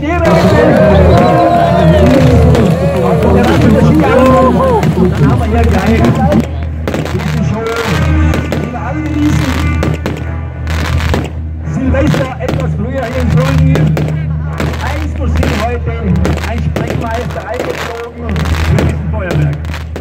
Dann haben wir hier gleich die Show wieder angewiesen. Silvester etwas früher hier in Sulden. Einst sind heute ein Sprengmeister eingeflogen für diesen Feuerwerk.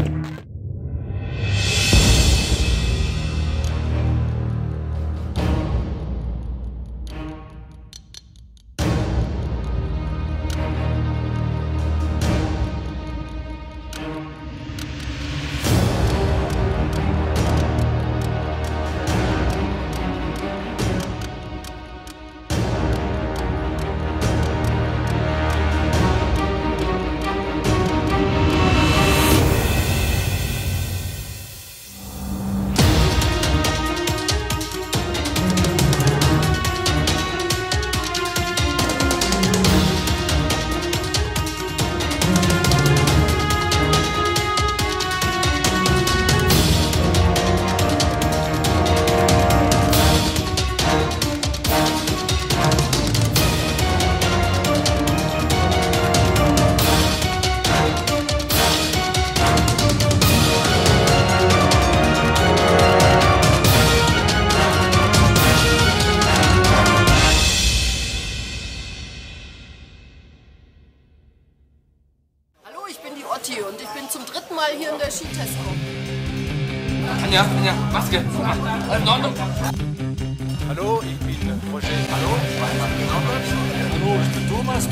Und ich bin zum 3. Mal hier in der Skitestgruppe. Anja, Maske, guck mal, alles in Ordnung? Hallo, ich bin Roger. Hallo, hallo, ich bin Thomas.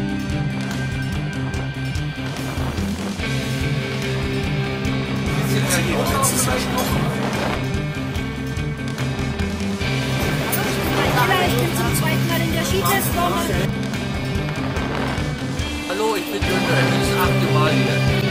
Ich bin zum 2. Mal in der Skitestgruppe. Hallo, ich bin Günther, ich bin das 8. Mal hier.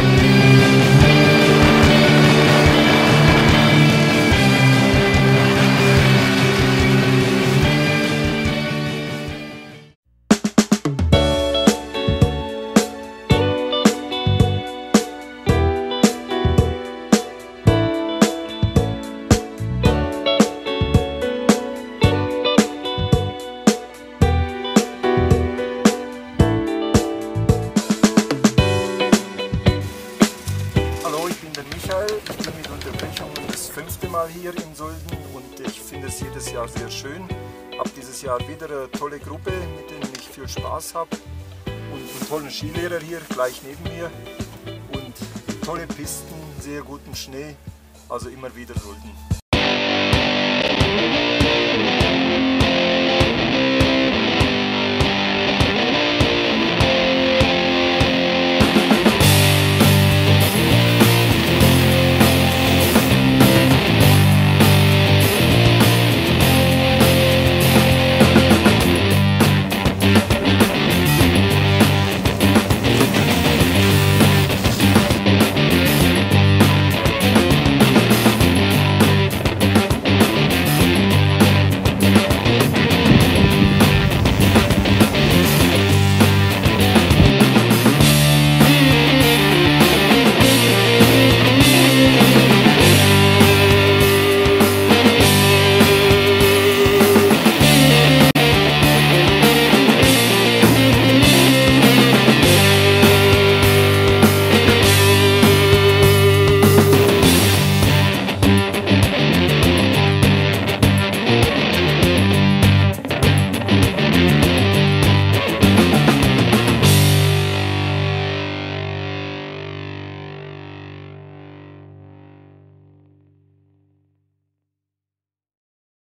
Ich bin mit Unterbrechungen das 5. Mal hier in Sulden und ich finde es jedes Jahr sehr schön. Habe dieses Jahr wieder eine tolle Gruppe, mit denen ich viel Spaß habe und einen tollen Skilehrer hier gleich neben mir und tolle Pisten, sehr guten Schnee, also immer wieder Sulden.